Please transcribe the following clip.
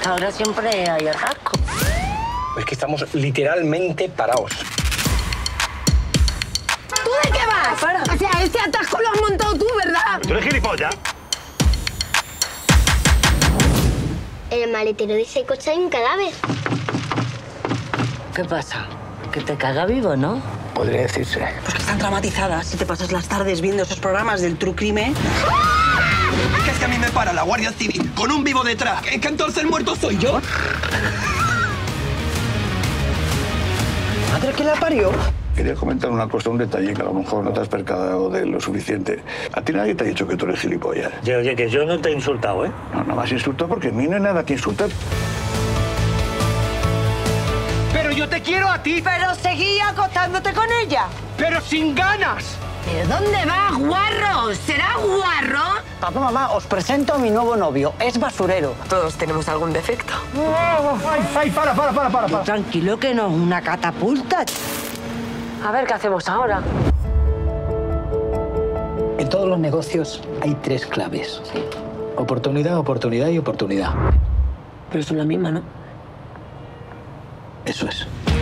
hasta ahora siempre hay atasco. Es que estamos literalmente parados. ¿Tú de qué vas? Para. O sea, este atasco lo has montado tú, ¿verdad? ¿Tú eres gilipollas? En el maletero de ese coche hay un cadáver. ¿Qué pasa? Que te caga vivo, ¿no? Podría decirse. Pues que están traumatizadas si te pasas las tardes viendo esos programas del true crime. Que es que a mí me para la Guardia Civil con un vivo detrás. ¿Es que entonces el muerto soy yo? ¿Madre que la parió? Quería comentar una cosa, un detalle que a lo mejor no te has percatado de lo suficiente. A ti nadie te ha dicho que tú eres gilipollas. Oye, que yo no te he insultado, ¿eh? No me has insultado porque a mí no hay nada que insultar. Pero yo te quiero a ti, Pero seguí acostándote con ella. pero sin ganas. ¿Pero dónde vas, guarro? ¿Será guarro? Papá, mamá, os presento a mi nuevo novio. Es basurero. Todos tenemos algún defecto. ¡Ay, para! Tranquilo, que no es una catapulta. A ver, ¿qué hacemos ahora? En todos los negocios hay tres claves. Oportunidad, oportunidad y oportunidad. Pero son la misma, ¿no? Eso es.